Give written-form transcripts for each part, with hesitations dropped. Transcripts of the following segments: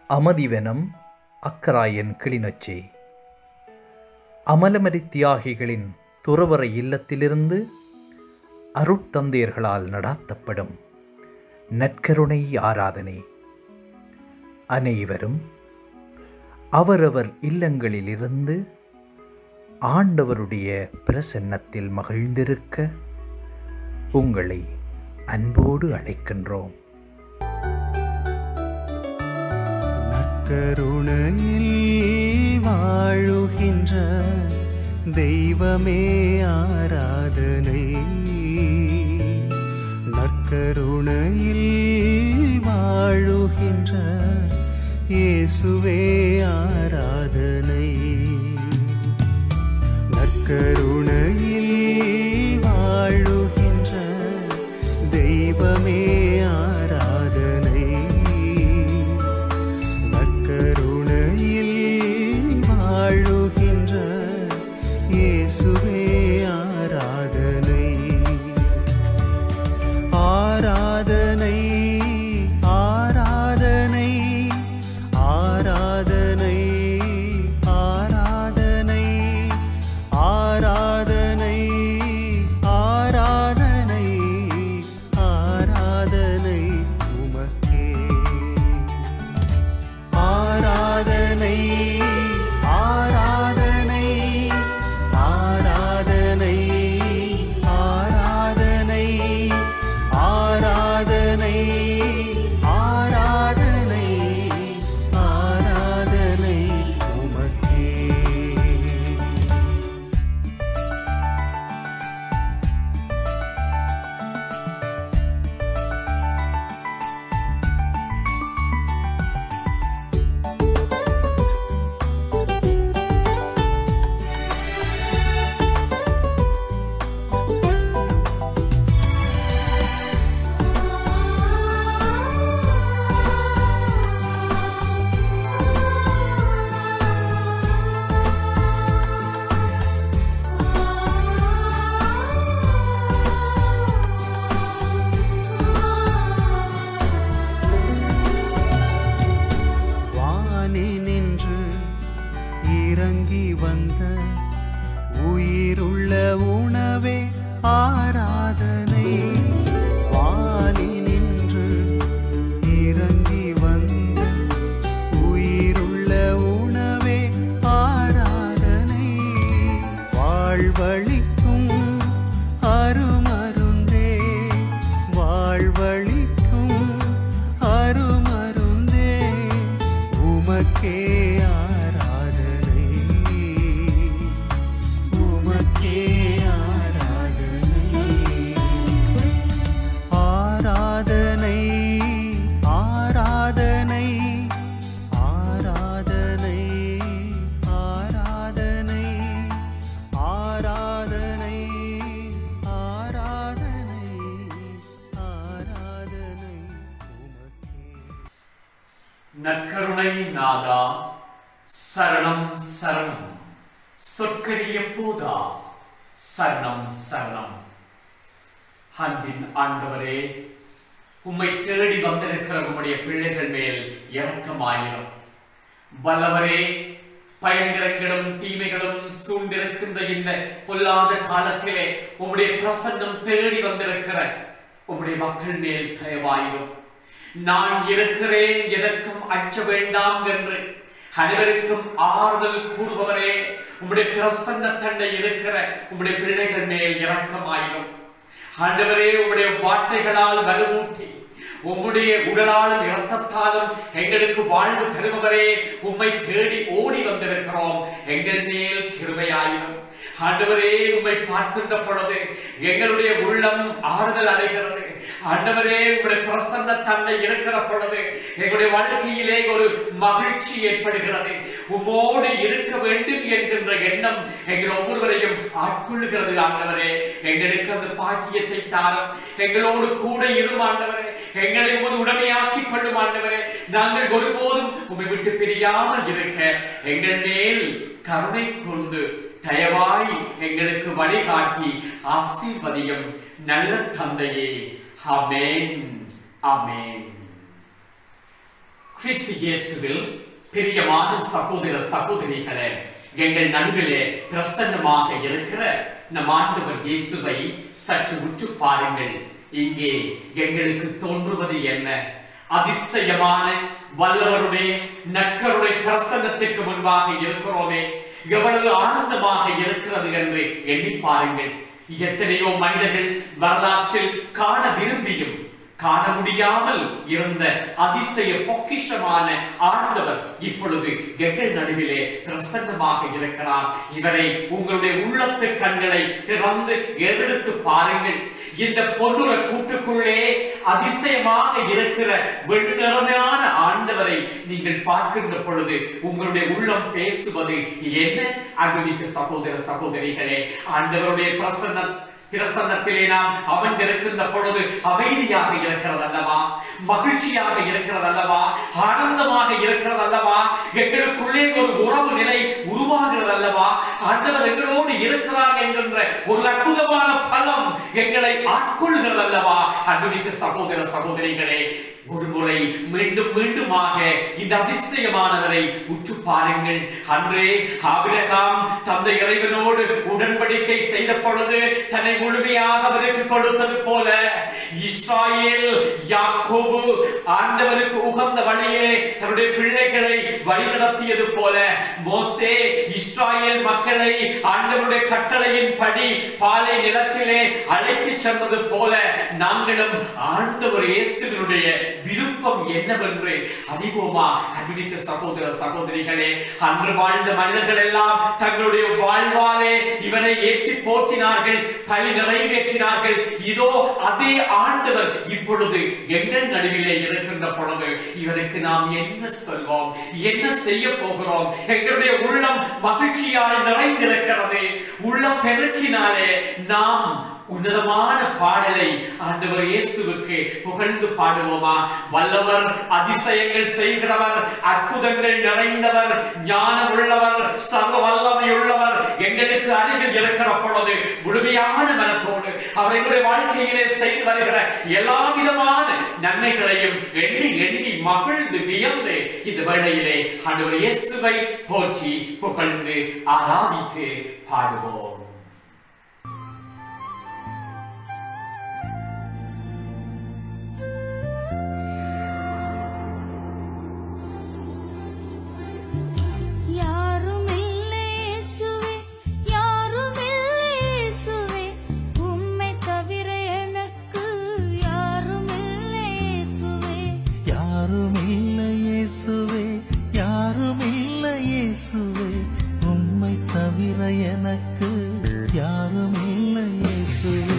அமதிவனம் அக்கராயன் கிளிநொச்சி. அமலமரி தியாகிகளின் துறவற இல்லத்திலிருந்து அருட்தந்தையர்களால் நடாத்தப்படும் நற்கருணை ஆராதனை. அனைவரும் அவரவர் இல்லங்களிலிருந்து ஆண்டவருடைய பிரசன்னத்தில் மகிழ்ந்திருக்க உங்களை அன்போடு அழைக்கின்றோம். நற்கருணையில் வாழுகின்ற தெய்வமே ஆராதனை. நற்கருணையில் வாழுகின்ற இயேசுவே ஆராதனை. நற்கருணையில் வாழுகின்ற தெய்வமே ஆராதனை. நற்கருணையில் வாழுகின்ற இயேசுவே ஆராதனை. ஆராதனை ஆராதனை ஆராதனை ஆராதனை ஆராதனை ஆராதனை ஆராதனை உமக்கே. ஆராதனை ஆராதனை ஆராதனை ஆராதனை ஆராதனை ஆராதனை ஆராதனை உமக்கே. வானினின்று இறங்கி வந்த உயிருள்ள உணவே ஆராதனை. வானினின்று இறங்கி வந்த உயிருள்ள உணவே ஆராதனை. வாழ்வழிக்கும் அருமருந்தே வாழ்வழிக்கும் அருமருந்தே உமக்கே ஆராதனை. உமக்கே ஆராதனை. ஆராதனை ஆராதனை ஆராதனை ஆராதனை ஆராதனை ஆராதனை ஆராதனை உமக்கே. நற்கருணை நாதா சரணம் சரணம். சொற்கரிய போதா சரணம் சரணம். அன்பின் ஆண்டவரே, உம்மை தேடி வந்திருக்கிற உம்முடைய பிள்ளைகள் மேல் இரக்கமாயிரும். வல்லவரே, பயங்கரங்களும் தீமைகளும் சூழ்ந்திருக்கின்ற இந்த பொல்லாத காலத்திலே உம்முடைய பிரசன்னம் தேடி வந்திருக்கிற உம்முடைய மக்கள் மேல் தயவாயிரும். நான் இருக்கிறேன், எதற்கும் அச்ச வேண்டாம் என்று அனைவருக்கும் ஆறுதல் கூறுபவரே, உம்முடைய பிரசன்ன தண்டை இருக்கிற உம்முடைய பிள்ளைகள் மேல் இரக்கமாயிரும். ஆண்டவரே, உம்முடைய வார்த்தைகளால் வலுவூட்டி உம்முடைய உடலாலும் இரத்தத்தாலும் எங்களுக்கு வாழ்வு தருபவரே, உம்மை தேடி ஓடி வந்திருக்கிறோம். எங்கள் மேல் கிருபையாயிரும். ஆண்டவரே, உம்மை பார்க்கின்ற பொழுது எங்களுடைய உள்ளம் ஆறுதல் அடைகிறது. ஆண்டவரே, உங்களுடைய பிரசன்ன தன்மை இருக்கிற பொழுது எங்களுடைய வாழ்க்கையிலே ஒரு மகிழ்ச்சி ஏற்படுகிறது. உம்மோடு இருக்க வேண்டும் என்கின்ற எண்ணம் எங்கள் ஒவ்வொருவரையும் ஆட்கொள்கிறது. ஆண்டவரே, எங்களுக்கு அந்த பாக்கியத்தை தாரும். எங்களோடு கூட இரும் ஆண்டவரே. எங்களை உமது உடமையாக்கிக் கொள்ளும் ஆண்டவரே. நாங்கள் ஒருபோதும் உம்மை விட்டு பிரியாமல் இருக்க எங்கள் மேல் கருணை கொண்டு தயவாய் எங்களுக்கு வழிகாட்டி ஆசீர்வதியும் நல்ல தந்தையே. ஆமென், ஆமென். கிறிஸ்து இயேசுவில் பிரியமான சகோதர சகோதரிகளே, எங்கள் நடுவிலே பிரசன்னமாக இருக்கிற நம் ஆண்டவர் இயேசுவை சற்று உற்று பாருங்கள். இங்கே எங்களுக்கு தோன்றுவது என்ன? அதிசயமான வல்லவருடைய நற்கருணை பிரசன்னத்திற்கு முன்பாக இருக்கிறோமே, எவ்வளவு ஆனந்தமாக இருக்கிறது என்று எண்ணி பாருங்கள். எத்தனையோ மனிதர்கள் வரலாற்றில் காண விரும்பியும் காண முடியாமல் இருந்த அதிசய பொக்கிஷமான ஆண்டவர் இப்பொழுது எங்கள் நடுவிலே பிரசன்னமாக இருக்கிறார். இவரை உங்களுடைய உள்ளத்து கண்களை திறந்து எடுத்து பாருங்கள். இந்த பொன்னுற கூட்டுக்குள்ளே அதிசயமாக இருக்கிற வெண்ணிறமான ஆண்டவரை நீங்கள் பார்க்கின்ற பொழுது உங்களுடைய உள்ளம் பேசுவது என்ன? அன்புமிக்க சகோதர சகோதரிகளே, ஆண்டவருடைய பிரசன்னத்திலே நாம் அமர்ந்திருக்கின்ற பொழுது அமைதியாக இருக்கிறது அல்லவா? மகிழ்ச்சியாக இருக்கிறது அல்லவா? ஆனந்தமாக இருக்கிறது அல்லவா? எங்களுக்குள்ளே ஒரு உறவு நிலை உருவாகிறது அல்லவா? ஆண்டவர் எங்களோடு இருக்கிறார் என்கின்ற ஒரு அற்புதமான பலம் எங்களை ஆட்கொள்கிறது அல்லவா? அன்புமிக்க சகோதர சகோதரிகளே, ஒரு முறை மீண்டும் மீண்டுமாக இந்த அதிசயமானவரை உற்று பாருங்கள். அன்றே ஆபிரகாம் தந்தை இறைவனோடு உடன்படிக்கை செய்த பொழுது தன்னை முழுமையாக அவருக்கு கொடுத்தது போல, இஸ்ராயேல் யாக்கோபு ஆண்டவருக்கு உகந்த வழியிலே தன்னுடைய பிள்ளைகளை வழிநடத்தியது போல, மோசே இஸ்ராயேல் மக்களை ஆண்டவருடைய கட்டளையின் படி பாலை நிலத்திலே அழைத்து சென்றது போல, நாங்களும் ஆண்டவர் இயேசுவினுடைய விருப்பம் என்னவென்று அறிவோமா? அன்புமிக்க சகோதர சகோதரிகளே, அன்று வாழ்ந்த மனிதர்கள் எல்லாம் தங்களுடைய வாழ்வாலே இவனை ஏற்றி போற்றினார்கள், பலி நிறைவேற்றினார்கள். இதோ அதே ஆண்டவர் இப்பொழுது எங்கள் நடுவிலே இருக்கின்ற பொழுது இவருக்கு நாம் என்ன சொல்வோம்? என்ன செய்ய போகிறோம்? எங்களுடைய உள்ளம் மகிழ்ச்சியால் நிறைந்திருக்கிறது. உள்ளம் பெருக்கினாலே நாம் உன்னதமான பாடலை ஆண்டவர் இயேசுவுக்கு புகழ்ந்து பாடுவோமா? வல்லவர், அதிசயங்கள் செய்கிறவர், அற்புதங்கள் நிறைந்தவர், ஞானம் உள்ளவர், சர்வ வல்லமை உள்ளவர் எங்களுக்கு அருகில் இருக்கிற பொழுது முழுமையான மனத்தோடு அவர்களுடைய வாழ்க்கையிலே செய்து வருகிற எல்லா விதமான நன்மைகளையும் எண்ணி எண்ணி மகிழ்ந்து வியந்து இந்த வேளையிலே ஆண்டவர் இயேசுவை போற்றி புகழ்ந்து ஆராதித்து பாடுவோம். எனக்கு யாரும் இல்லை இயேசுவே.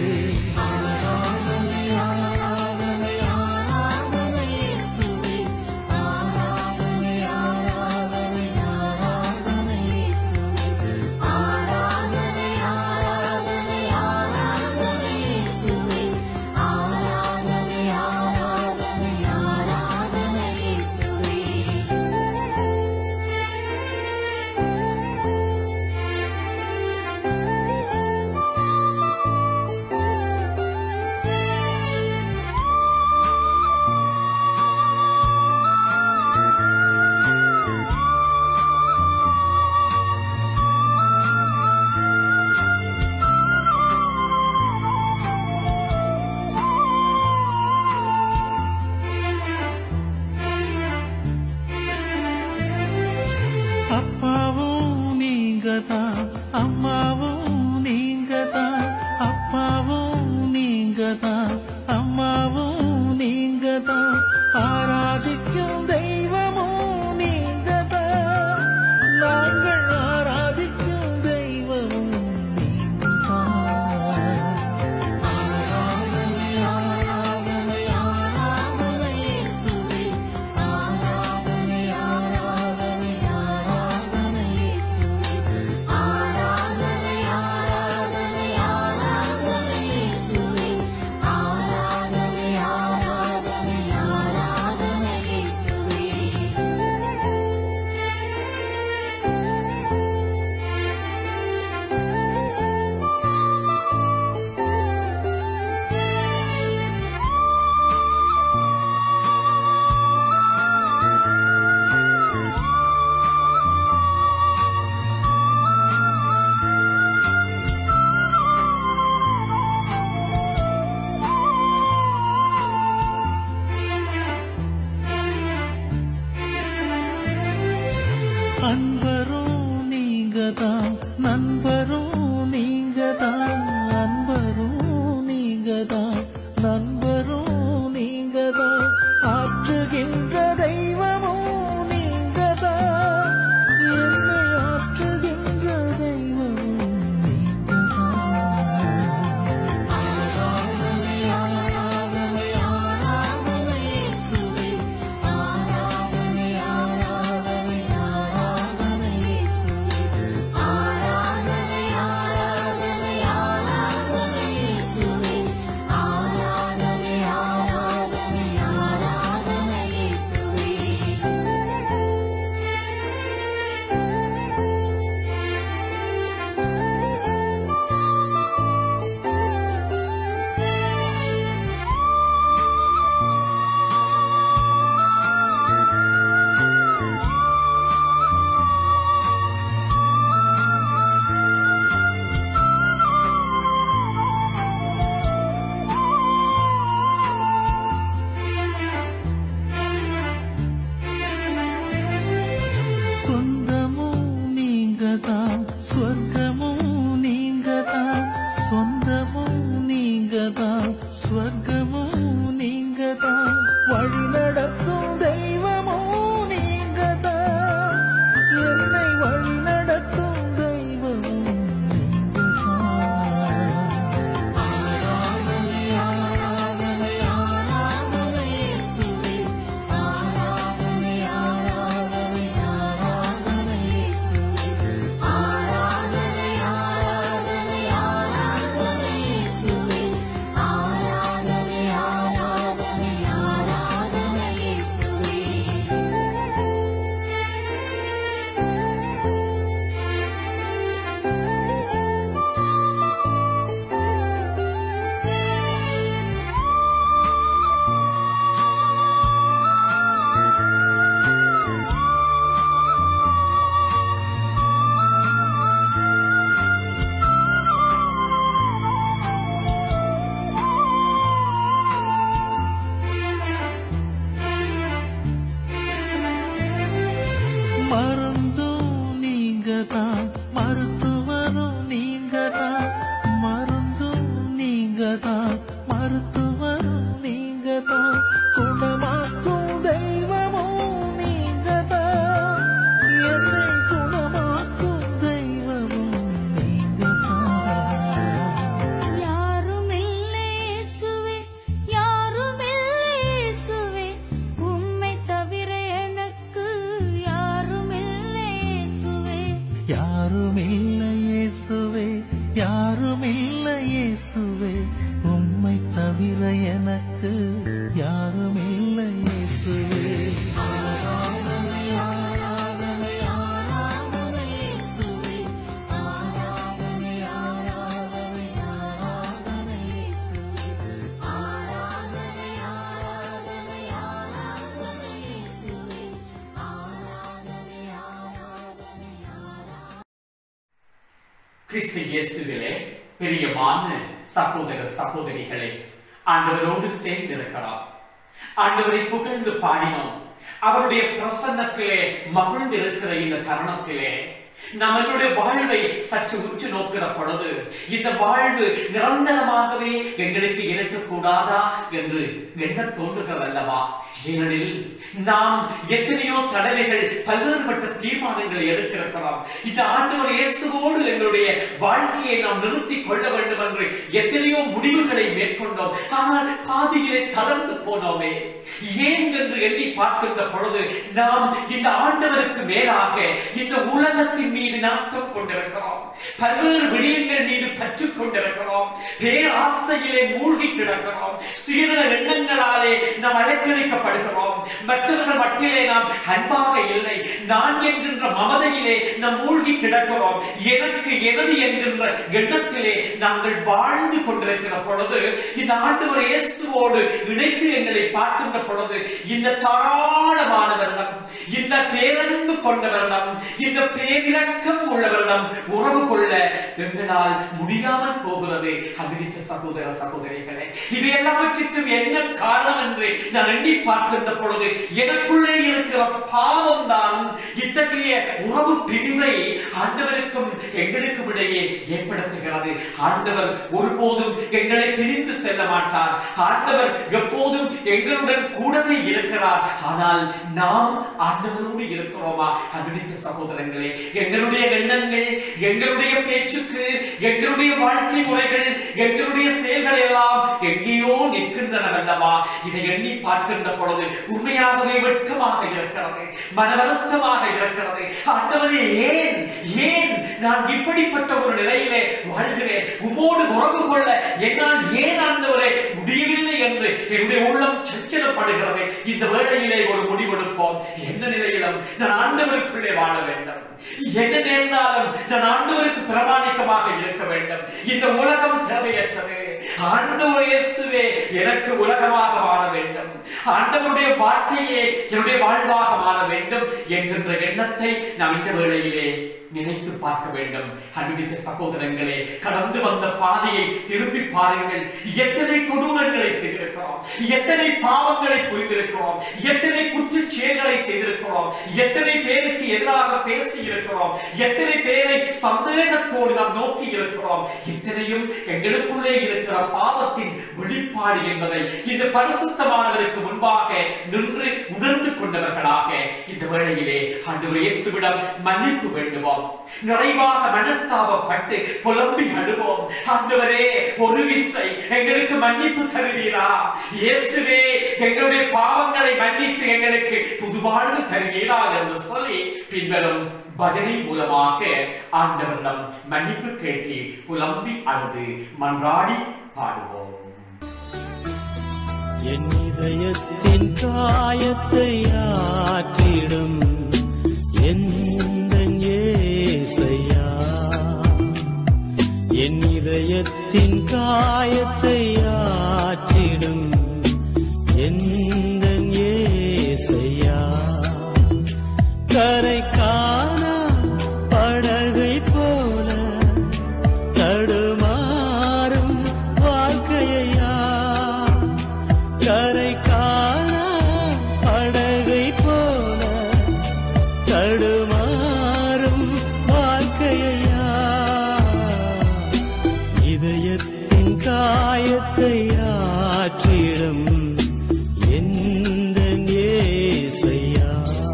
அன்பரும் நீங்கதான், நண்பரும் நீங்கதான், அன்பரும் நீங்கதான், நண்பரும் நீங்கதான், ஆற்றுகின்ற தெய்வமும் நீங்கதான், என்னை ஆற்றுகின்ற தெய்வமும் நீங்கதான். ஆராதனை ஆராதனை ஆராதனை இயேசுவே, ஆராதனை ஆராதனை ஆராதனை இயேசுவே, ஆராதனை ஆராதனை ஆராதனை இயேசுவே, ஆராதனை ஆராதனை ஆராதனை இயேசுவே. சொந்தமும் நீங்கதான், சொர்க்கமும் நீங்கதான், சொந்தமும் நீங்கதான், சொர்க்கமும் நீங்கதான், வழி நடத்தும் தெய்வமும் நீங்கதான், என்னை வழி நடத்தும் தெய்வமும் நீங்கதான். ஆராதனை ஆராதனை ஆராதனை இயேசுவே, ஆராதனை ஆராதனை ஆராதனை இயேசுவே, ஆராதனை ஆராதனை ஆராதனை இயேசுவே, ஆராதனை ஆராதனை ஆராதனை இயேசுவே. மருந்தும் நீங்கதான், மருத்துவரும் நீங்கதான், மருந்தும் நீங்கதான், மருத்துவரும் நீங்கதான், குணமாக்கும் தெய்வமும் நீங்கதான், என்னை குணமாக்கும் தெய்வமும் நீங்கதான். யாருமில்லை இயேசுவே, யாருமில்லை இயேசுவே, உம்மை தவிர எனக்கு யாருமில்லை இயேசுவே. யாருமில்லை இயேசுவே, யாருமில்லை இயேசுவே, உம்மை தவிர எனக்கு யாருமில்லை இயேசுவே. ஆராதனை ஆராதனை ஆராதனை இயேசுவே, ஆராதனை ஆராதனை ஆராதனை இயேசுவே, ஆராதனை ஆராதனை ஆராதனை இயேசுவே, ஆராதனை ஆராதனை ஆராதனை. கிறிஸ்து இயேசுவிலே பிரியமான சகோதர சகோதரிகளே, ஆண்டவரோடு சேர்ந்திருக்கிறோம். ஆண்டவரை புகழ்ந்து பாடினோம். அவருடைய பிரசன்னத்திலே மகிழ்ந்திருக்கிற இந்த தருணத்திலே நம்மளுடைய வாழ்வை சற்று உற்று நோக்கிற பொழுது இந்த வாழ்வு நிரந்தரமாகவே எங்களுக்கு இருக்கக்கூடாதா என்று எண்ண தோன்றுகிறதல்லவா? ஏனெனில் நாம் எத்தனையோ தடவைகள் பல்வேறுபட்ட தீர்மானங்களை எடுத்திருக்கிறோம். இந்த ஆண்டவர் இயேசுவோடு எங்களுடைய வாழ்க்கையை நாம் நிறுத்திக் கொள்ள வேண்டும் என்று எத்தனையோ முடிவுகளை மேற்கொண்டோம். ஆனால் பாதியிலே தளர்ந்து போனோமே. ஏன் என்று எண்ணி பார்க்கின்ற பொழுது நாம் இந்த ஆண்டவருக்கு மேலாக இந்த உலகத்தின் மீது நாட்டம் கொண்டிருக்கிறோம். பல்வேறு விடயங்கள் மீது பற்றுக் கொண்டிருக்கிறோம். பேராசையிலே மூழ்கி கிடக்கிறோம். சுயநல எண்ணங்களாலே நாம் அலங்கரிக்கப்படுகிறோம். மற்றவர்கள் மட்டிலே நாம் அன்பாக இல்லை. நான் என்கின்ற மமதையிலே நாம் மூழ்கி கிடக்கிறோம். எனக்கு எனது என்கின்ற எண்ணத்திலே நாங்கள் வாழ்ந்து கொண்டிருக்கிற பொழுது இந்த ஆண்டவர் இயேசுவோடு இணைத்து எங்களை பார்க்கின்ற பொழுது இந்த தாராளமானவரிடம், இந்த பேரன்பு கொண்டவரிடம், இந்த பேரிரக்கம் உள்ளவரிடம் உறவு கொள்ள எங்களால் முடியாமல் போகிறது. அமெரிக்க சகோதர சகோதரிகளே, இது எல்லாவற்றிற்கும் என்ன காரணம் என்று நான் எண்ணி பார்க்கின்ற பொழுது எனக்குள்ளே இருக்கிற இருக்கிற பாவம் தான் இத்தகைய உறவு பிரிவை ஆண்டவருக்கும் எங்களுக்கும் இடையே ஏற்படுத்துகிறது. ஆண்டவர் ஒருபோதும் எங்களை பிரிந்து செல்ல மாட்டார். ஆண்டவர் எப்போதும் எங்களுடன் கூடவே இருக்கிறார். ஆனால் நாம் ஆண்டவரோடு இருக்கிறோமா? அன்பிற்குரிய சகோதரங்களே, எங்களுடைய எண்ணங்கள், எங்களுடைய பேச்சுக்கு, எங்களுடைய வாழ்க்கை முறைகள், எங்களுடைய செயல்கள் எல்லாம் எங்கேயோ நிற்கின்றனவல்லவா? இதை எண்ணி பார்க்கின்ற பொழுது உண்மையாகவே வெட்கமாக இருக்கிறது, மன வருத்தமாக இருக்கிறது. ஆண்டவரே, ஏன் நான் இப்படிப்பட்ட ஒரு நிலையிலே வாழ்கிறேன்? உம்மோடு உறவு கொள்ள என்னால் ஏன் ஆண்டவரே முடியவில்லை என்று என்னுடைய உள்ளம் சச்சரப்படுகிறது. இந்த வேளையிலே ஒரு முடிவெடுப்போம். என்ன நிலையிலும் நான் ஆண்டவருக்குள்ளே வாழ வேண்டும். என்ன நேர்ந்தாலும் நான் ஆண்டவருக்கு பிரமாணிக்கமாக இருக்க வேண்டும். இந்த உலகம் தேவையற்றது. ஆண்டவர் இயேசுவே எனக்கு உலகமாக மாற வேண்டும். ஆண்டவருடைய வார்த்தையே என்னுடைய வாழ்வாக மாற வேண்டும் என்கின்ற எண்ணத்தை நாம் இந்த வேளையிலே நினைத்து பார்க்க வேண்டும். அன்பிற்குரிய சகோதரங்களே, கடந்து வந்த பாதையை திரும்பி பாருங்கள். எத்தனை கொடூரங்களை செய்திருக்கிறோம், எத்தனை பாவங்களை புரிந்திருக்கிறோம், எத்தனை குற்றச் செயல்களை செய்திருக்கிறோம், எத்தனை பேருக்கு எதிராக பேசி இருக்கிறோம், எத்தனை பேரை சந்தேகத்தோடு நாம் நோக்கி இருக்கிறோம். இத்தனையும் எங்களுக்குள்ளே இருக்கிற பாவத்தின் வெளிப்பாடு என்பதை இந்த பரிசுத்தமானவருக்கு முன்பாக நின்று உணர்ந்து கொண்டவர்களாக இந்த வேளையிலே ஆண்டவர் இயேசுவிடம் மன்னிப்பு வேண்டுவோம். நிறைவாக மனஸ்தாபப்பட்டு புலம்பி அழுவோம். ஆண்டவரே, ஒரு விசை எங்களுக்கு மன்னிப்பு தருவீரா? இயேசுவே, எங்களுடைய பாவங்களை மன்னித்து எங்களுக்கு புதுவாழ்வு தருவீரா என்று சொல்லி பின்வரும் பஜனை மூலமாக ஆண்டவரிடம் மன்னிப்பு கேட்டு புலம்பி அழுது மன்றாடி பாடுவோம். என் இதயத்தின் காயத்தை ஆற்றிடும் எந்தன் இயேசையா, என் இதயத்தின் காயத்தை ஆற்றிடும் எந்தன் இயேசையா, கரை காணா படகை போல தடுமாறும் வாழ்க்கையா, கரை காணா படகை போல தடுமாறும் வாழ்க்கையா, இதயத்தின் காயத்தை ஆற்றிடும் எந்தன் இயேசையா.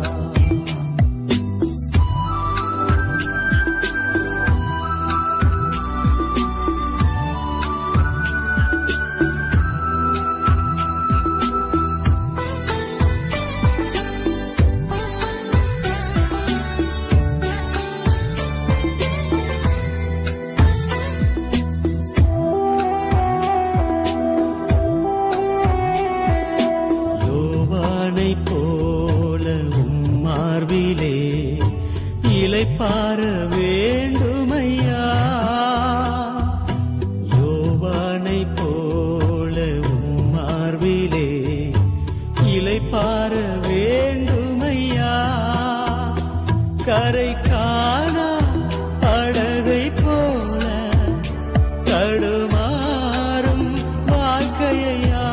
போல உம்மார்பிலே இளைப்பாற வேண்டுமையா, யோவானை போல உம்மார்பிலே இளைப்பாற வேண்டுமையா, கரை காணா படகை போல தடுமாறும் வாழ்க்கையா,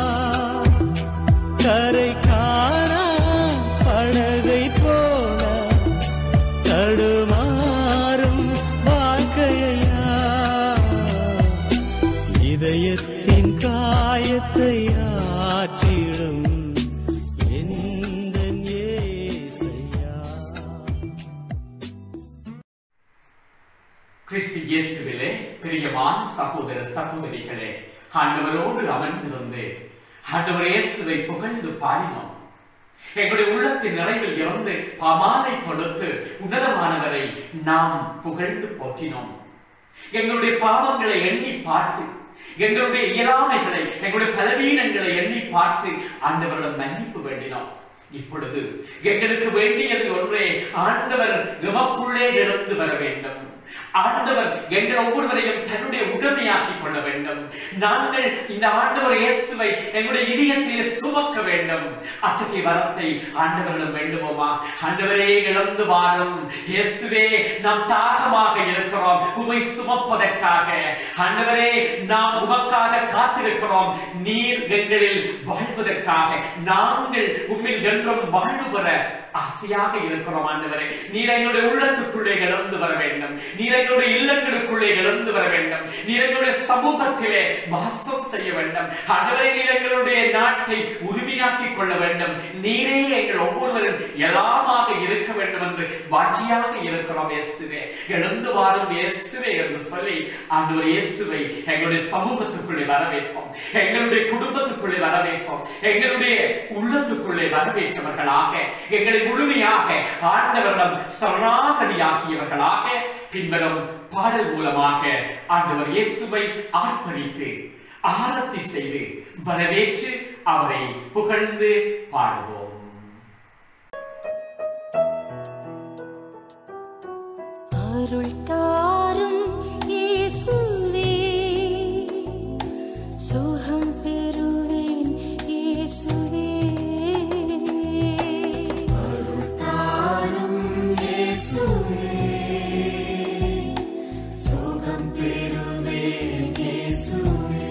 கரை காணா படகை போல தடுமாறும் வாழ்க்கையா, இதயத்தின் காயத்தை ஆற்றிடும் எந்தன் இயேசையா. கிறிஸ்து இயேசுவிலே பிரியமான சகோதர சகோதரிகளே, ஆண்டவரோடு அமர்ந்திருந்து ஆண்டவர் இயேசுவை புகழ்ந்து பாடினோம். எங்களுடைய உள்ளத்தின் நிறைவில் இருந்து பாமாலை தொடுத்து உன்னதமானவரை நாம் புகழ்ந்து போற்றினோம். எங்களுடைய பாவங்களை எண்ணி பார்த்து, எங்களுடைய இயலாமைகளை, எங்களுடைய பலவீனங்களை எண்ணி பார்த்து ஆண்டவரிடம் மன்னிப்பு வேண்டினோம். இப்பொழுது எங்களுக்கு வேண்டியது ஒன்றே, ஆண்டவர் எமக்குள்ளே நடந்து வர வேண்டும். ஆண்டவர் எங்கள் ஒவ்வொருவரையும் தன்னுடைய உடமையாக்கிக் கொள்ள வேண்டும். நாங்கள் இந்த ஆண்டவர் இயேசுவை எங்களுடைய இதயத்திலே சுமக்க வேண்டும். அத்தகைய வரத்தை ஆண்டவரிடம் வேண்டுவோமா? ஆண்டவரே, இழந்து வாரும் இயேசுவே, நாம் தாகமாக இருக்கிறோம் உம்மை சுமப்பதற்காக. ஆண்டவரே, நாம் உமக்காக காத்திருக்கிறோம் நீர் எங்களில் வாழ்வதற்காக. நாங்கள் உம்மில் என்றும் வாழ்வு பெற ஆசையாக இருக்கிறோம். ஆண்டவரே, நீர் எங்களுடைய உள்ளத்துக்குள்ளே இழந்து வர வேண்டும். நீர் எங்களுடைய இல்லங்களுக்குள்ளே இழந்து வர வேண்டும். நீர் எங்களுடைய சமூகத்திலே வாசம் செய்ய வேண்டும். ஆண்டவரே, நீர் எங்களுடைய நாட்டை உரிமையாக்கிக் கொள்ள வேண்டும். நீரே எங்கள் ஒவ்வொருவரும் எல்லாமாக இருக்க வேண்டும் என்று வாட்சியாக இருக்கிறோம். இயேசுவே, எழுந்து வாரும் இயேசுவே என்று சொல்லி ஆண்டவர் இயேசுவை எங்களுடைய சமூகத்துக்குள்ளே வரவேற்போம். எங்களுடைய குடும்பத்துக்குள்ளே வரவேற்போம். எங்களுடைய உள்ளத்துக்குள்ளே வரவேற்றவர்களாக, எங்களை முழுமையாக ஆண்டவரிடம் சரணாகதியாகியவர்களாக பின்வரும் பாடல் மூலமாக ஆண்டவர் இயேசுவை ஆர்ப்பணித்து ஆரத்தி செய்து வரவேற்று அவரை புகழ்ந்து பாடுவோம். அருள் தாரும் இயேசுவே, சுகம் பெறுவேன் இயேசுவே. அருள் தாரும் இயேசுவே, சுகம் பெறுவேன் இயேசுவே.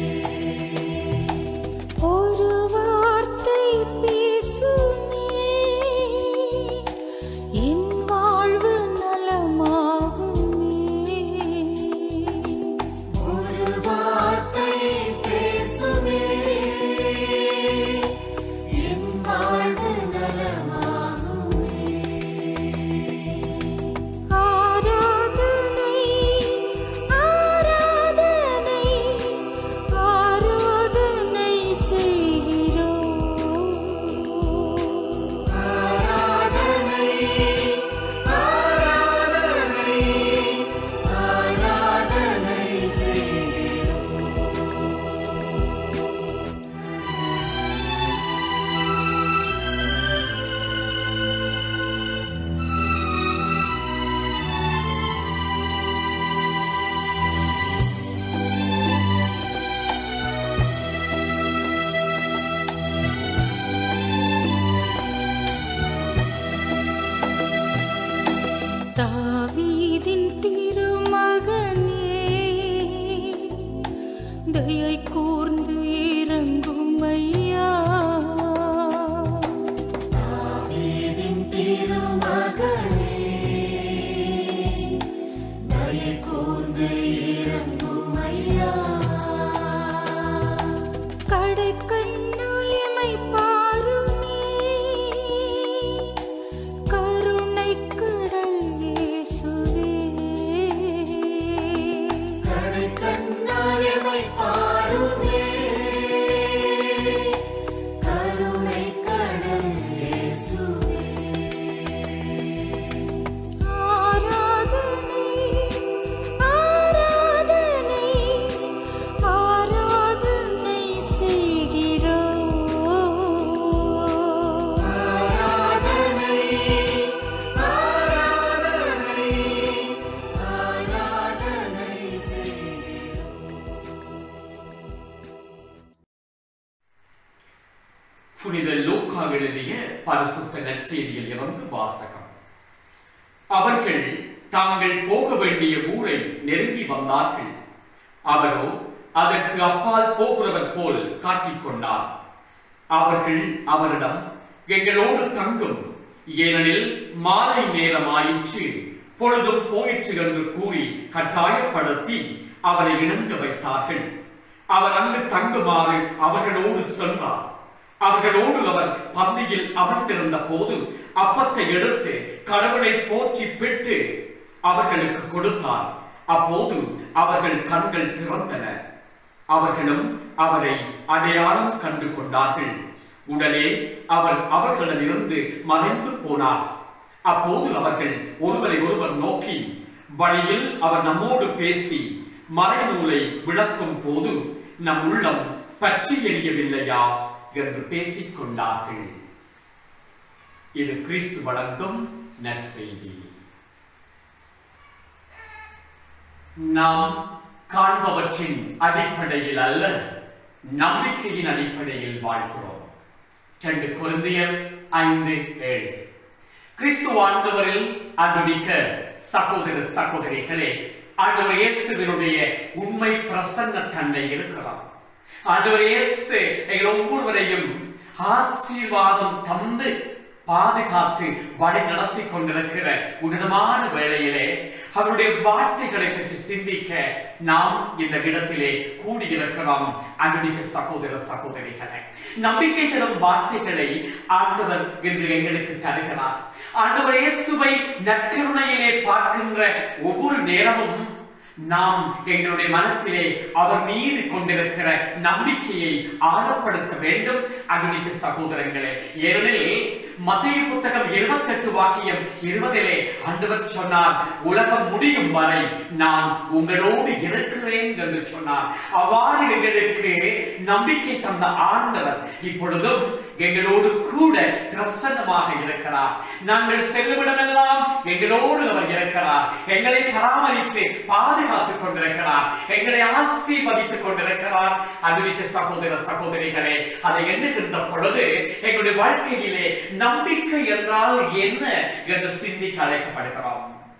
ஒரு வார்த்தை பேசுமே, என் வாழ்வு நலமாகுமே. ஒரு வார்த்தை பேசுமே, என் வாழ்வு நலமாகுமே. ஆராதனை ஆராதனை ஆராதனை செய்கிறோம். ஆராதனை ஆராதனை ஆராதனை செய்கிறோம். தாவீதின் திருமகனே, தயை கூர்ந்து இறங்கும் ஐயா. தாவீதின் திருமகனே, தயை கூர்ந்து இறங்கும் ஐயா. கடைக்கண்ணால் எமை பாருமே, கருணைக் கடல் இயேசுவே. கடைக்கண்ணால் எமை பாருமே, கருணைக் கடல் இயேசுவே. ஆராதனை ஆராதனை ஆராதனை செய்கிறோம். ஆராதனை ஆராதனை ஆராதனை செய்கிறோம். புனித லூக்கா எழுதிய பரிசுத்த நற்செய்தியில் இருந்து வாசகம். அவர்கள் தாங்கள் போக வேண்டிய ஊரை நெருங்கி வந்தார்கள். அவரோ அதற்கு அப்பால் போகிறவர் போல் காட்டிக்கொண்டார். அவர்கள் அவரிடம், எங்களோடு தங்கும், ஏனெனில் மாலை நேரம் ஆயிற்று, பொழுதும் போயிற்று என்று கூறி கட்டாயப்படுத்தி அவரை இணங்க வைத்தார்கள். அவர் அங்கு தங்குமாறு அவர்களோடு சென்றார். அவர்களோடு அவர் பந்தியில் அமர்ந்திருந்த போது அப்பத்தை எடுத்து கடவுளை போற்றி பிட்டு அவர்களுக்கு கொடுத்தார். அப்போது அவர்கள் கண்கள் திறந்தன. அவர்களும் அவரை அடையாளம் கண்டு கொண்டார்கள். உடனே அவர் அவர்களிடமிருந்து மறைந்து போனார். அப்போது அவர்கள் ஒருவரை ஒருவர் நோக்கி, வழியில் அவர் நம்மோடு பேசி மறைநூலை விளக்கும் போது நம் உள்ளம் பற்றி எரியவில்லையா என்று பேசிக் கொண்டார்கள். இது கிறிஸ்து வழங்கும் நற்செய்தி. நாம் காண்பவற்றின் அடிப்படையில் அல்ல, நம்பிக்கையின் அடிப்படையில் வாழ்கிறோம். 2 கொரிந்தியர் 5:7. கிறிஸ்து ஆண்டவரில் அன்புமிக்க சகோதர சகோதரிகளே, ஆண்டவர் இயேசுவினுடைய உண்மை பிரசன்ன தன்மை இருக்கிறார். ஆண்டவர் இயேசு எங்கள் ஒவ்வொருவரையும் ஆசீர்வாதம் தந்து பாதுகாத்து வழி நடத்தி கொண்டிருக்கிற உன்னதமான வேளையிலே அவருடைய வார்த்தைகளை பற்றி சிந்திக்க நாம் இந்த இடத்திலே கூடியிருக்கிறோம். அன்புமிக்க சகோதர சகோதரிகளே, நம்பிக்கை தரும் வார்த்தைகளை ஆண்டவர் இன்று எங்களுக்கு தருகிறார். ஆண்டவர் இயேசுவை நற்கருணையிலே பார்க்கின்ற ஒவ்வொரு நேரமும் நாம் எங்களுடைய மனத்திலே அவர் மீது கொண்டிருக்கிற நம்பிக்கையை ஆழப்படுத்த வேண்டும். அன்புமிக்க சகோதரங்களே, ஏனெனில் மத்தேயு புத்தகம் 28:20 ஆண்டவர் சொன்னார், உலகம் முடியும் வரை நான் உங்களோடு இருக்கிறேன் என்று சொன்னார். அவ்வாறு எங்களுக்கு நம்பிக்கை தந்த ஆண்டவர் இப்பொழுதும் எங்களோடு கூட பிரசன்னமாக இருக்கிறார். நாங்கள் செல்லுமிடமெல்லாம் எங்களோடு அவர் இருக்கிறார். எங்களை பராமரித்து பாதுகாத்துக் கொண்டிருக்கிறார். எங்களை ஆசீர்வதித்துக் கொண்டிருக்கிறார். அன்புமிக்க சகோதர சகோதரிகளே, அதை எண்ணுகின்ற பொழுது எங்களுடைய வாழ்க்கையிலே நம்பிக்கை என்றால் என்ன என்று சிந்திக்க அழைக்கப்படுகிறோம்.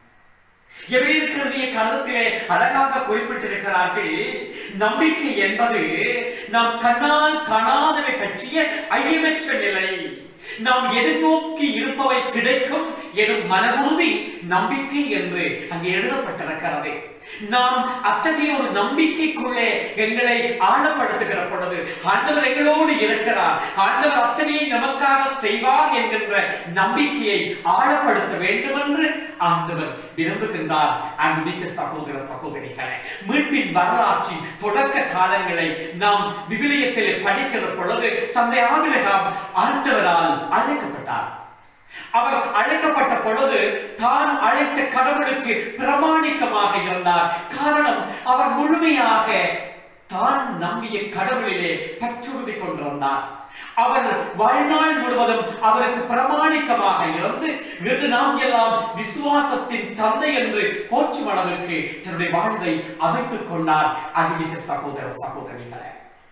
எபிரேயர் கருத்திலே அழகாக குறிப்பிட்டிருக்கிறார்கள், நம்பிக்கை என்பது நாம் கண்ணால் காணாதவை பற்றிய ஐயமற்ற நிலை. நாம் எதிர்நோக்கி இருப்பவை கிடைக்கும் எனும் மனஉறுதி நம்பிக்கை என்று அங்கே எழுதப்பட்டிருக்கிறது. நாம் அத்தகைய ஒரு நம்பிக்கைக்குள்ளே எங்களை ஆழப்படுத்துகிற பொழுது ஆண்டவர் எங்களோடு இருக்கிறார், ஆண்டவர் அத்தகைய நமக்காக செய்வார் என்கின்ற நம்பிக்கையை ஆழப்படுத்த வேண்டும் என்று ஆண்டவர் விரும்புகின்றார். அன்புமிக்க சகோதர சகோதரிகளே, மீட்பின் வரலாற்றின் தொடக்க காலங்களை நாம் விவிலியத்தில் படிக்கிற பொழுது தந்தை ஆபிரகாம் ஆண்டவரால் அழைக்கப்பட்டார். அவர் அழைக்கப்பட்ட பொழுது தான் அழைத்த கடவுளுக்கு பிரமாணிக்கமாக இருந்தார். காரணம், அவர் முழுமையாக தான் நம்பிய கடவுளிலே பற்றுறுதி கொண்டிருந்தார். அவர் வாழ்நாள் முழுவதும் அவருக்கு பிரமாணிக்கமாக இருந்து இன்று நாம் எல்லாம் விசுவாசத்தின் தந்தை என்று போற்றும் அளவிற்கு தன்னுடைய வாழ்வை அமைத்துக் கொண்டார். அன்புமிக்க சகோதர சகோதரிகளே,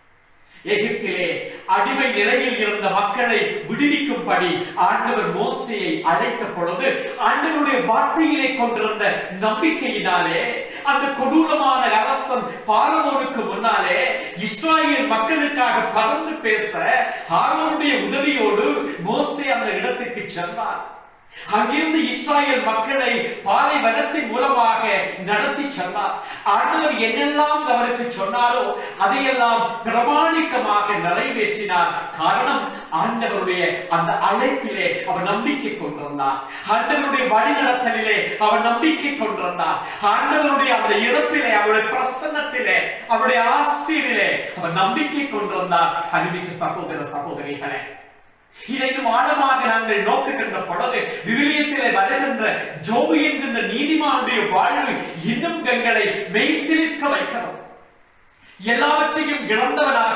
எகிப்திலே அடிமை நிலையில் இருந்த மக்களை விடுவிக்கும்படி ஆண்டவர் மோசேயை அழைத்த பொழுது ஆண்டவருடைய வார்த்தையிலே கொண்டிருந்த நம்பிக்கையினாலே அந்த கொடூரமான அரசன் பார்வோனுக்கு முன்னாலே இஸ்ராயேல் மக்களுக்காக பறந்து பேச ஆரோனுடைய உதவியோடு மோசே அந்த இடத்திற்கு சென்றார். அங்கிருந்து இஸ்ராயேல் மக்களை பாலைவனத்தின் மூலமாக நடத்தி சென்றார். ஆண்டவர் என்னெல்லாம் அவருக்கு சொன்னாரோ அதையெல்லாம் பிரமாணிக்கமாக நிறைவேற்றினார். காரணம், ஆண்டவருடைய அந்த அழைப்பிலே அவர் நம்பிக்கை கொண்டிருந்தார். ஆண்டவருடைய வழிநடத்தலிலே அவர் நம்பிக்கை கொண்டிருந்தார். ஆண்டவருடைய அந்த இறப்பிலே, அவருடைய பிரசன்னத்திலே, அவருடைய ஆசீரிலே அவர் நம்பிக்கை கொண்டிருந்தார். அன்புமிக்க சகோதர சகோதரிகளே, இதை ஆழமாக நாங்கள் நோக்குகின்ற பொழுது விவிலியத்திலே வருகின்ற ஜோபு என்கின்ற நீதிமானுடைய வாழ்வு இன்னும் எங்களை மெய்சிலிர்க்க வைக்கிறது. எல்லாவற்றையும் இழந்தவனாக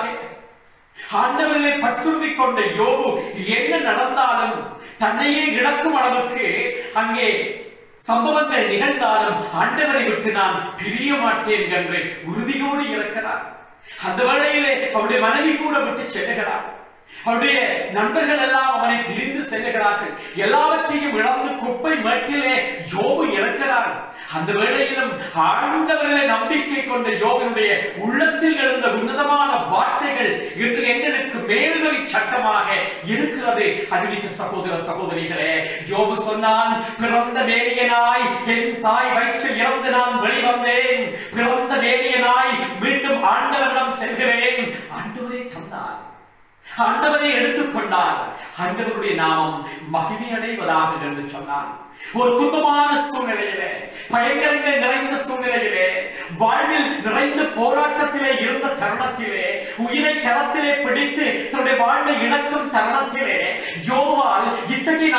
ஆண்டவரிலே பற்றுறுதி கொண்ட யோபு என்ன நடந்தாலும் தன்னையே இழக்கும் அளவுக்கு அங்கே சம்பவங்கள் நிகழ்ந்தாலும் ஆண்டவரை விட்டு நான் பிரிய மாட்டேன் என்று உறுதியோடு இருக்கிறார். அந்த வேளையிலே அவருடைய மனைவி கூட விட்டு செல்லுகிறார். அவருடைய நண்பர்கள் எல்லாம் அவனை பிரிந்து செல்லுகிறார்கள். எல்லாவற்றையும் இழந்து குப்பை மேட்டிலே யோபு இறக்கிறார். அந்த வேளையிலும் ஆண்டவர்களை நம்பிக்கை கொண்ட யோபுடைய உள்ளத்தில் எழுந்த உன்னதமான வார்த்தைகள் இன்று எங்களுக்கு மேல்வரி சட்டமாக இருக்கிறது. அன்புமிக்க சகோதர சகோதரிகளே, யோபு சொன்னான், பிறந்த மேனியனாய் என் தாய் வயிற்றில் இறந்து நான் வெளிவந்தேன். பிறந்த மேனியனாய் மீண்டும் ஆண்டவரிடம் செல்கிறேன். ஆண்டவரே தந்தார், ஆண்டவரை எடுத்துக்கொண்டார். ஆண்டவருடைய நாமம் மகிமை அடைவதாக என்று சொன்னார். ஒரு துன்பமான சூழ்நிலையிலே, பயங்கரங்கள் நிறைந்த சூழ்நிலையிலே, வாழ்வில் நிறைந்த போராட்டத்திலே இருந்த தருணத்திலே, உயிரை கரத்திலே பிடித்து தன்னுடைய வாழ்வை இழக்கும் தருணத்திலே யோவால் இத்தகைய நம்பிக்கை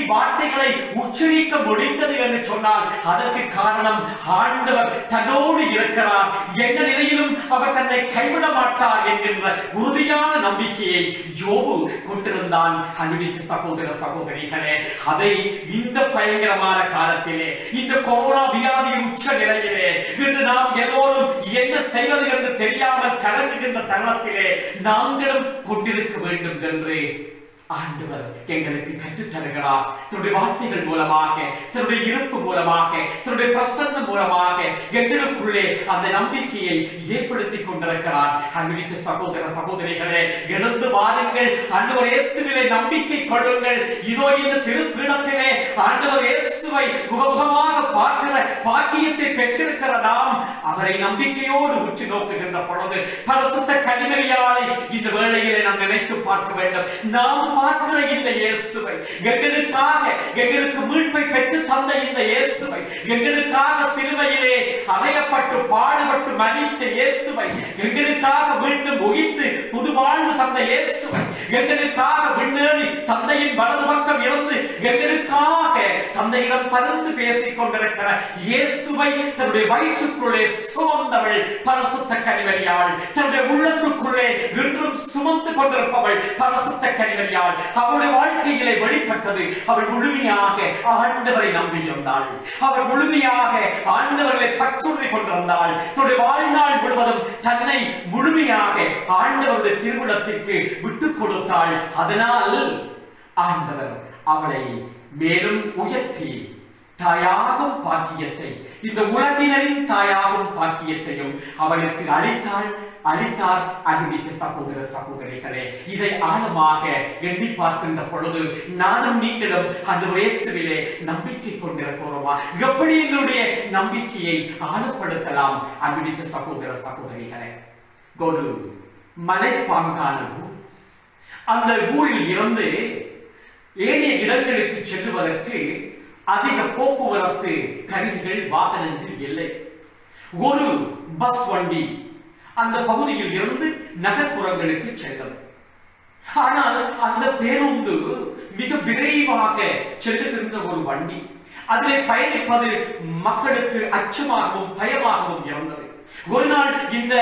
வார்த்தைகளை உச்சரிக்க முடிந்தது என்று சொன்னால் அதற்கு காரணம் ஆண்டவர் தன்னோடு இருக்கிறார், என்ன நிலையிலும் அவர் தன்னை கைவிட மாட்டார் என்கின்ற உறுதியான நம்பிக்கையை யோபு கொண்டிருந்தான். அன்பிற்கு சகோதர சகோதரிகளே, அதை இந்த பயங்கரமான காலத்திலே, இந்த கொரோனா வியாதியின் உச்ச நிலையிலே இன்று நாம் எல்லோரும் என்ன செய்வது என்று தெரியாமல் கலங்குகின்ற தருணத்திலே நாங்களும் கொண்டிருக்க வேண்டும் என்று ஆண்டவர் எங்களுக்கு கற்றுத் தருகிறார். தன்னுடைய வார்த்தைகள் மூலமாக, தன்னுடைய இருப்பு மூலமாக, தன்னுடைய பிரசன்னம் மூலமாக எங்களுக்குள்ளே அந்த நம்பிக்கையை ஏற்படுத்திக் கொண்டிருக்கிறார். அன்பிற்கு சகோதர சகோதரிகளே, எழுந்து வாருங்கள், ஆண்டவர் இயேசுவிலே நம்பிக்கை கொள்ளுங்கள். இதோ இந்த திருப்பீடத்திலே ஆண்டவர் இயேசுவை முகமுகமாக பார்க்கிற பாக்கியத்தை பெற்றிருக்கிற நாம் அவரை நம்பிக்கையோடு உற்று நோக்குகின்ற பொழுது பரிசுத்த கன்னிமரியாளை இந்த வேளையிலே நாம் நினைத்து பார்க்க வேண்டும். நாம் பார்க்கிற இந்த இயேசுவை, எங்களுக்கு மீட்பை பெற்று தந்த இந்த இயேசுவை, எங்களுக்காக சிலுவையிலே அறையப்பட்டு பாடுபட்டு மரித்த இயேசுவை, எங்களுக்காக மீண்டும் உயிர்த்து புது வாழ்வு தந்த இயேசுவை, எங்களுக்காக விண்ணேறி தந்தையின் வலது பக்கம் இருந்து எங்களுக்காக தந்தையிடம் பரிந்து பேசிக் கொண்டிருக்கிற இயேசுவை தன்னுடைய வயிற்றுக்குள்ளே சுமந்தவள் பரிசுத்த கன்னிமரியாள். தன்னுடைய உள்ளத்துக்குள்ளே இன்றும் சுமந்து கொண்டிருப்பவள் பரிசுத்த கன்னிமரியாள். அவளுடைய வாழ்க்கையிலே வெளிப்பட்டது, அவள் முழுமையாக ஆண்டவரை நம்பியிருந்தாள். அவள் முழுமையாக ஆண்டவர்களை பற்றுறுதி கொண்டிருந்தாள். தன்னுடைய வாழ்நாள் முழுவதும் தன்னை முழுமையாக ஆண்டவருடைய திருவுளத்திற்கு விட்டுக் கொடுத்தாள். அதனால் ஆண்டவர் அவளை மேலும் உயர்த்தி தாயாகும் பாக்கியத்தை, இந்த உலகினரின் தாயாகும் பாக்கியத்தையும் அவளுக்கு அளித்தார். அன்பிற்கு சகோதர சகோதரிகளே, இதை ஆழமாக எண்ணி பார்க்கின்ற பொழுது நானும் நீங்களும் அந்த இயேசுவிலே நம்பிக்கை கொண்டிருக்கிறோமா? எப்படி எங்களுடைய நம்பிக்கையை ஆழப்படுத்தலாம்? அன்பிற்கு சகோதர சகோதரிகளே, ஒரு மலைப்பாங்கான ஊர், அந்த ஊரில் இருந்து ஏனைய இடங்களுக்கு செல்லுவதற்கு அதிக போக்குவரத்து கருவிகள், வாகனங்கள் இல்லை. ஒரு பஸ் வண்டி அந்த பகுதியில் இருந்து நகர்ப்புறங்களுக்கு செல்லும். ஆனால் அந்த பேருந்து மிக விரைவாக செல்லுகின்ற ஒரு வண்டி. அதிலே பயணிப்பது மக்களுக்கு அச்சமாகவும் பயமாகவும் இருந்தது. ஒரு நாள் இந்த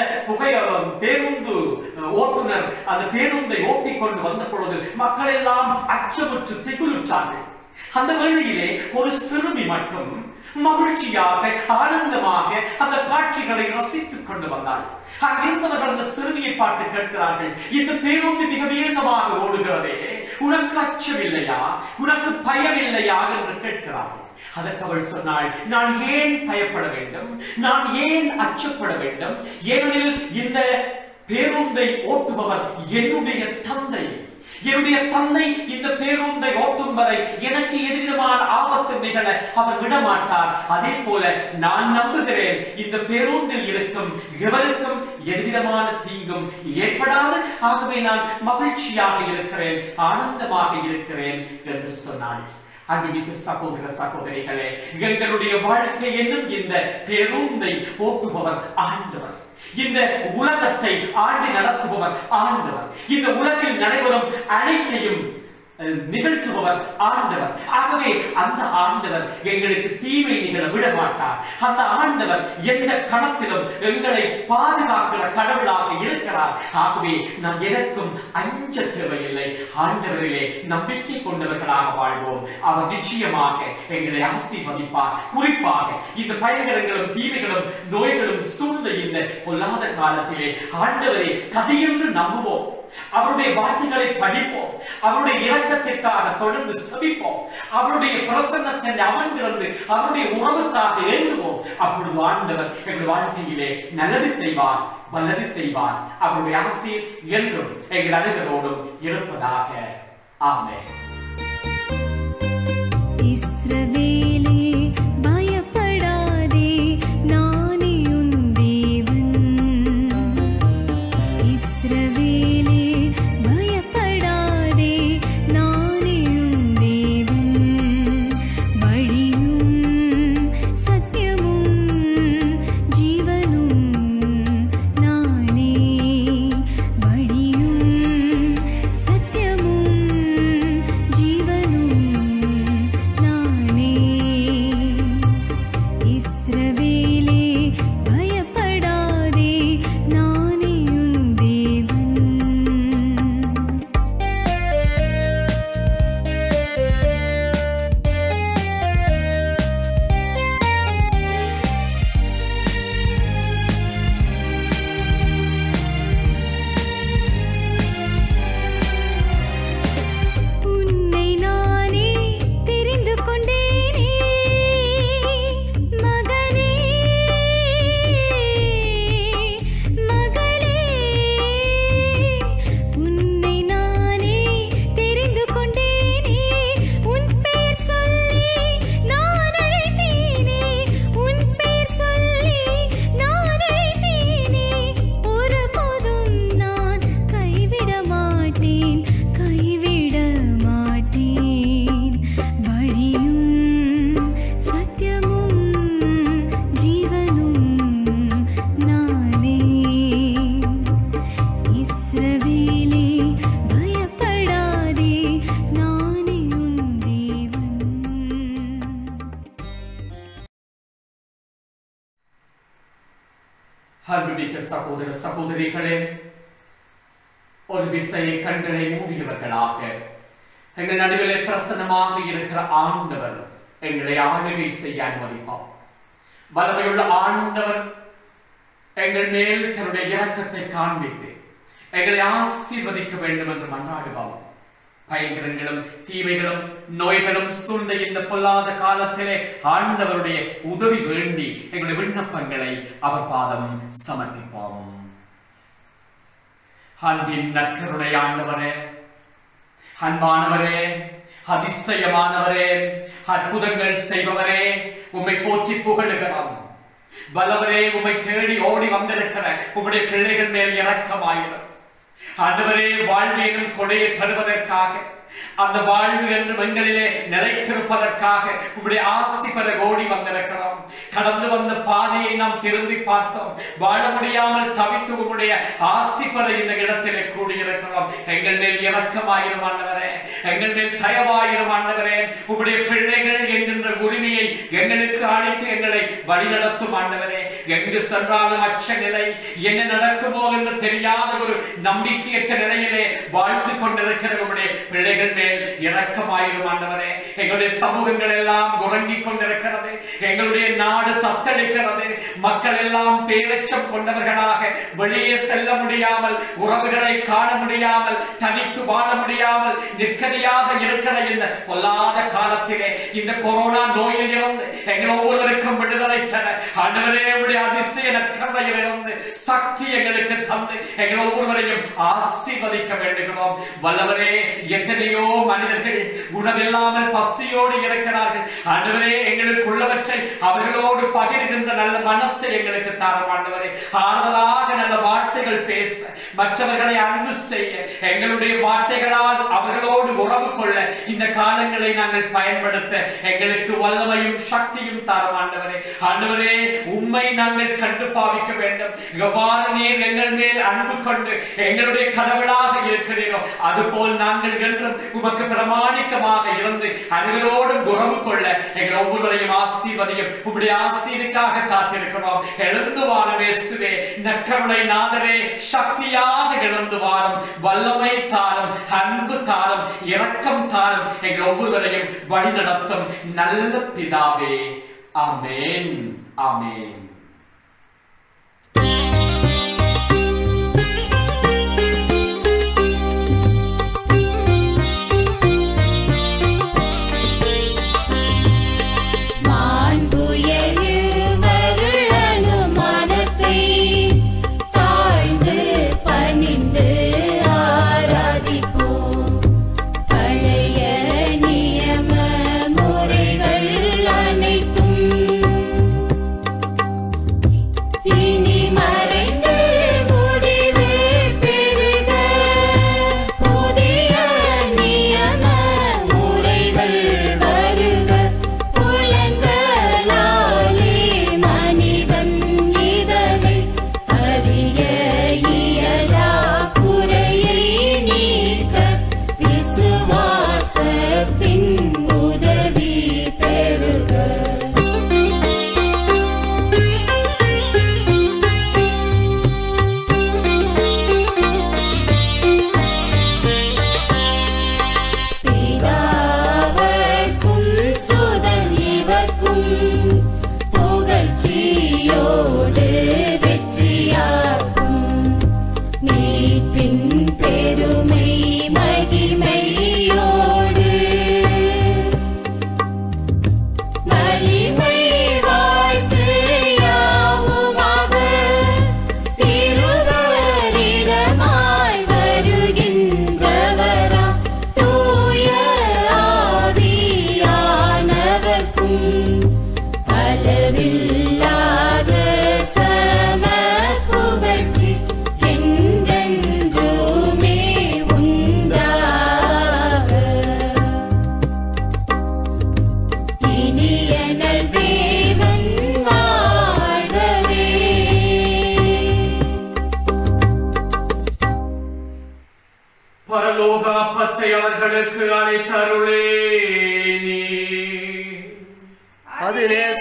பேருந்து ஓட்டுநர் அந்த பேருந்தை ஓட்டிக்கொண்டு வந்த பொழுது மக்கள் எல்லாம் அச்சமுற்று திகுலுற்றார்கள். அந்த வேளையிலே ஒரு சிறுமி மட்டும் மகிழ்ச்சியாக ஆனந்தமாக அந்த காட்சிகளை ரசித்துக் கொண்டு வந்தாள். அங்கிருந்தவர்கள் அந்த சிறுமியை பார்த்து கேட்கிறார்கள், இந்த பேருந்து மிக வேகமாக ஓடுகிறதே, உனக்கு அச்சமில்லையா, உனக்கு பயம் இல்லையா என்று கேட்கிறார்கள். அதற்கு அவள் சொன்னாள், நான் ஏன் பயப்பட வேண்டும், நான் ஏன் அச்சப்பட வேண்டும்? ஏனெனில் இந்த பேருந்தை ஓட்டுபவர் என்னுடைய தந்தை. என்னுடைய தந்தை இந்த பேருந்தை ஓட்டும் வரை எனக்கு எதிர்விதமான ஆபத்து நிகழ அவர் விடமாட்டார். அதே போல நான் நம்புகிறேன், இந்த பேருந்தில் இருக்கும் எவருக்கும் எதிர்விதமான தீங்கும் ஏற்படாது. ஆகவே நான் மகிழ்ச்சியாக இருக்கிறேன், ஆனந்தமாக இருக்கிறேன் என்று சொன்னாள். அன்பிற்கு சகோதர சகோதரிகளே, எங்களுடைய வாழ்க்கை என்னும் இந்த பேருந்தை ஓட்டுபவர் ஆண்டவர். இந்த உலகத்தை ஆண்டு நடத்துபவர் ஆண்டவர். இந்த உலகில் நடைபெறும் அனைத்தையும் நிகழ்த்துபவர் ஆண்டவர். ஆகவே அந்த ஆண்டவர் எங்களுக்கு தீமை நிகழ விட மாட்டார். அந்த ஆண்டவர் எந்த கணத்திலும் எங்களை பாதுகாக்கிற கடவுளாக இருக்கிறார். ஆகவே நாம் எதற்கும் அஞ்ச தேவையில்லை. ஆண்டவரிலே நம்பிக்கை கொண்டவர்களாக வாழ்வோம். அவர் நிச்சயமாக எங்களை ஆசீர்வதிப்பார். குறிப்பாக இந்த பயங்கரங்களும் தீமைகளும் நோய்களும் சூழ்ந்த இந்த பொல்லாத காலத்திலே ஆண்டவரை கதியென்று நம்புவோம். அவருடைய வார்த்தைகளை படிப்போம். அவருடைய இரக்கத்திற்காக தொடர்ந்து செபிப்போம். அவருடைய பிரசன்னத்தை அமர்ந்திருந்து அவருடைய உறவுக்காக ஏங்குவோம். அப்பொழுது ஆண்டவர் எங்கள் வாழ்க்கையிலே நல்லது செய்வார், வல்லது செய்வார். அவருடைய ஆசீர் என்றும் எங்கள் அனைவரோடும் இருப்பதாக. ஆமென். இஸ்ரவேலே பயப்படாதே, நானே உன் தேவன். இஸ்ரவேலே பயப்படாதே, நானே உன் தேவன். வழியும் சத்தியமும் ஜீவனும் நானே. வழியும் சத்தியமும் ஜீவனும் அன்புமிக்க சகோதர சகோதரிகளே, ஒரு விசையை கண்களை மூடியவர்களாக எங்கள் நடுவிலே பிரசன்னமாக இருக்கிற ஆண்டவர் எங்களை ஆளுகை செய்ய அனுமதிப்பார். வல்லமையுள்ள ஆண்டவர் எங்கள் மேல் தன்னுடைய இரக்கத்தை காண்பித்து எங்களை ஆசீர்வதிக்க வேண்டும் என்று மன்றாடுவோம். பயங்கரங்களும் தீமைகளும் நோய்களும் சூழ்ந்த இந்த பொல்லாத காலத்திலே ஆண்டவருடைய உதவி வேண்டி எங்களுடைய விண்ணப்பங்களை அவர் பாதம் சமர்ப்பிப்போம். அன்பின் நற்கருணை ஆண்டவரே, அன்பானவரே, அதிசயமானவரே, அற்புதங்கள் செய்பவரே, உம்மை போற்றி புகழுகிறோம். பலவரே, உம்மை தேடி ஓடி வந்திருக்கிற உம்முடைய பிள்ளைகள் மேல் இரக்கமாயிரும். ஆண்டவரே, வாழ்வியனும் கொடையை பெறுவதற்காக, அந்த வாழ்வு என்று எங்களிலே நிலைத்திருப்பதற்காக உம்முடைய ஆசி பெற ஓடி வந்திருக்கிறோம். கடந்து வந்த பாதையை நாம் திரும்பி பார்த்தோம். வாழ முடியாமல் தவித்து உம்முடைய ஆசி பெற இந்த இடத்திலே கூடியிருக்கிறோம். எங்கள் மேல் இரக்கமாயிரும் ஆண்டவரே, எங்கள் மேல் தயவாயிரும் ஆண்டவரே. உம்முடைய பிள்ளைகள் என்கின்ற உரிமையை எங்களுக்கு அளித்து எங்களை வழிநடத்தும் ஆண்டவரே. எங்கு சென்றாலும் அச்ச நிலை, என்ன நடக்குமோ என்று தெரியாத ஒரு நம்பிக்கையற்ற நிலையிலே வாழ்ந்து கொண்டிருக்கிற உம்முடைய பிள்ளைகள் மேல் இரக்கமாயிரும் ஆண்டவரே. எங்களுடைய சமூகங்கள் எல்லாம் உறங்கிக் கொண்டிருக்கிறது. எங்களுடைய நாடு தத்தளிக்கிறது. மக்கள் எல்லாம் பேரச்சம் கொண்டவர்களாக வெளியே செல்ல முடியாமல், உறவுகளை காண முடியாமல், தனித்து வாழ முடியாமல் நிற்கதியாக இருக்கிற இந்த பொல்லாத காலத்திலே இந்த கொரோனா நோயில் இருந்து எங்கள் ஒவ்வொருவருக்கும் விடுதலை தர ஆண்டவரே, உம்முடைய அதிசய நற்கருணையிலிருந்து சக்தி எங்களுக்கு தந்து எங்கள் ஒவ்வொருவரையும் ஆசீர்வதிக்க வேண்டுகிறோம். வல்லவரே, எத்தனையோ மனிதர்கள் உணவில்லாமல் பசியோடு இருக்கிறார்கள். ஆண்டவரே, எங்களுக்கு உள்ளவற்றை அவர்களோடு பகிர்கின்ற நல்ல மனத்தை எங்களுக்கு தாரும் ஆண்டவரே. ஆறுதலாக நல்ல வார்த்தைகள் பேச, மற்றவர்களை அன்பு செய்ய, எங்களுடைய வார்த்தைகளால் அவர்களோடு உறவு கொள்ள இந்த காலங்களை நாங்கள் பயன்படுத்த எங்களுக்கு வல்லமையும் சக்தியும் தாரும் ஆண்டவரே. ஆண்டவரே, உம்மை நாங்கள் கண்டு பாவிக்க வேண்டும். எவ்வாறு நீர் எங்கள் மேல் அன்பு கொண்டு எங்களுடைய கடவுளாக இருக்கிறீரோ அதுபோல் நாங்கள் என்றும் உமக்கு பிரமாணிக்கமாக இருந்து அனைவரோடும் உறவு கொள்ள எங்கள் ஒவ்வொருவரையும் ஆசீர்வதியும். உம்முடைய ஆசீர்வாதத்துக்காக காத்திருக்கிறோம். எழுந்து வாரும் இயேசுவே, நற்கருணை நாதரே, சக்தியாக எழுந்து வாரும். வல்லமை தாரும், அன்பு தாரும், இரக்கம் தாரும். எங்கள் ஒவ்வொருவரையும் வழிநடத்தும் நல்ல பிதாவே. ஆமென், ஆமென். பரலோகப்பத்தை அவர்களுக்கு அளித்தருளே நீ. அதிலே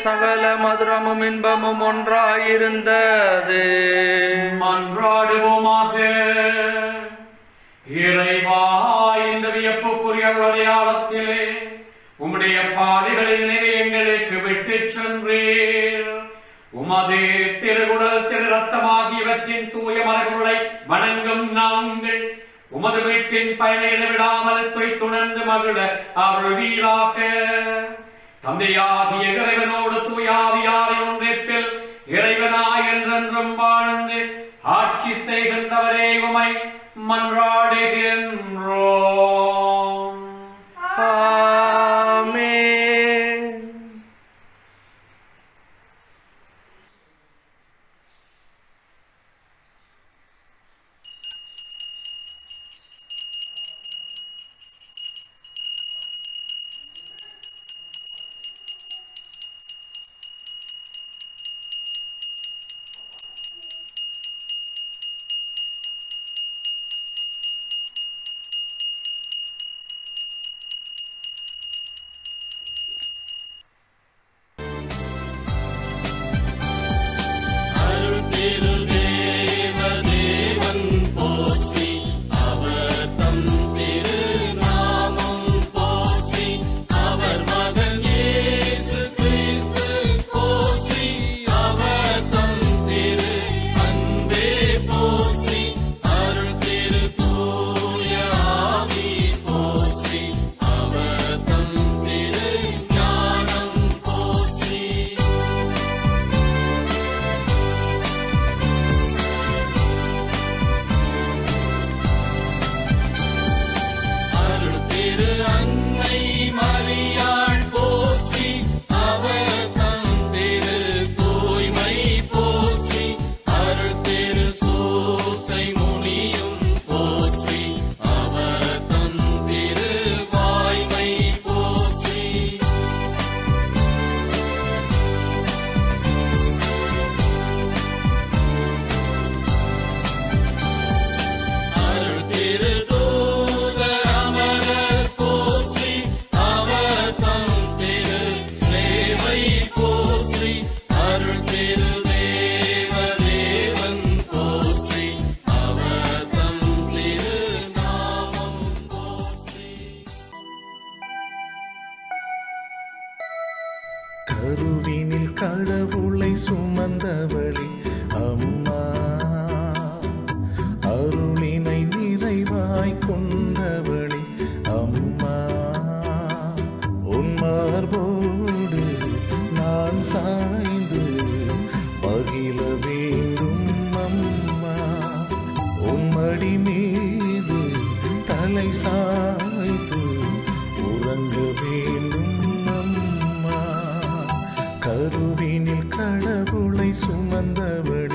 சகல மதுரமும் இன்பமும் ஒன்றாயிருந்தது. மன்றாடுவோமாக. இறைவா, இந்த வியப்புக்குரிய அடையாளத்திலே உம்முடைய பாடுகளின் நினைவை எங்களுக்கு விட்டுச் சென்றீர். உமது திருகுடல் திரு ரத்தமாகியவற்றின் தூய மரபுகளை வணங்கும் நாங்கள் உமது வீட்டின் பயனை இடைவிடாமல் துணைந்து மகிழ அருள்வீராக. தந்தையாகிய இறைவனோடு தூயாவியாரின் ஒன்றிப்பில் இறைவனாய் என்றென்றும் வாழ்ந்து ஆட்சி செய்கின்றவரே உமை மன்றாடுகின்றோம். ஆமென். கருவினில் கடவுளை சுமந்தவளே அம்மா, அருளினை நிறைவாய் கொண்டவளே அம்மா, உன் மார்போடு நான் சாய்ந்து மகிழ வேண்டும் அம்மா, உன் மடி மீது தலை சாய்த்து உறங்க வேண்டும் அம்மா, கருவினில் கடவுளை சுமந்தவள்